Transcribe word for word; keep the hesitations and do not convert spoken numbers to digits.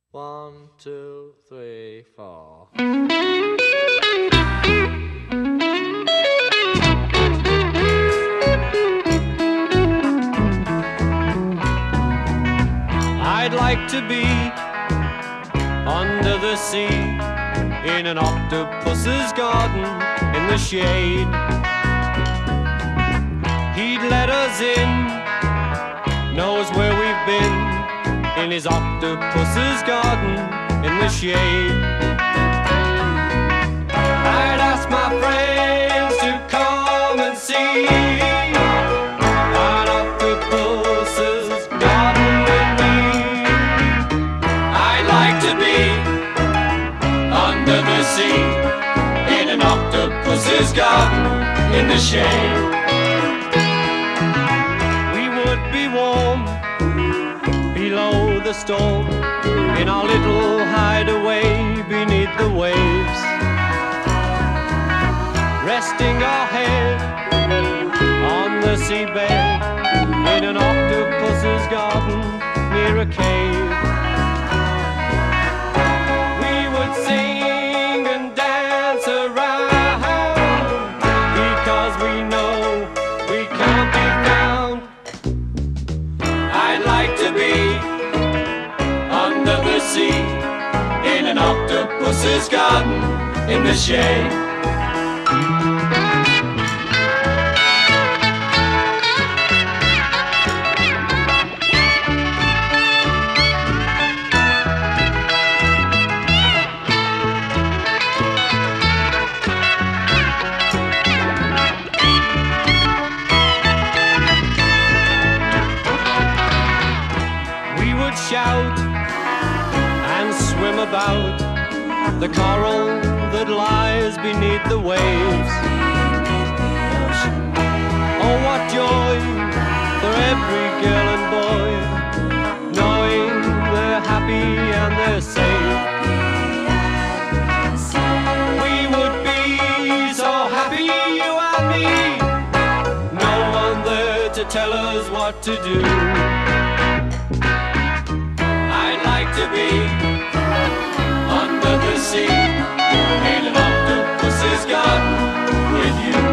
One, two, three, four. I'd like to be under the sea in an octopus's garden in the shade. He'd let us in, knows where we've been, in his octopus's garden in the shade. I'd ask my friends to come and see an octopus's garden with me. I'd like to be under the sea in an octopus's garden in the shade. We would be warm below the storm in our little hideaway beneath the waves, resting our head on the seabed in an octopus's garden near a cave. We would sing and dance around because we know we can't be found. I'd like to be under the sea in an octopus's garden in the shade. We would shout and swim about the coral that lies beneath the waves. Oh, what joy for every girl and boy, knowing they're happy and they're safe. We would be so happy, you and me, no one there to tell us what to do. I'd like to be under the sea in an octopus's garden with you.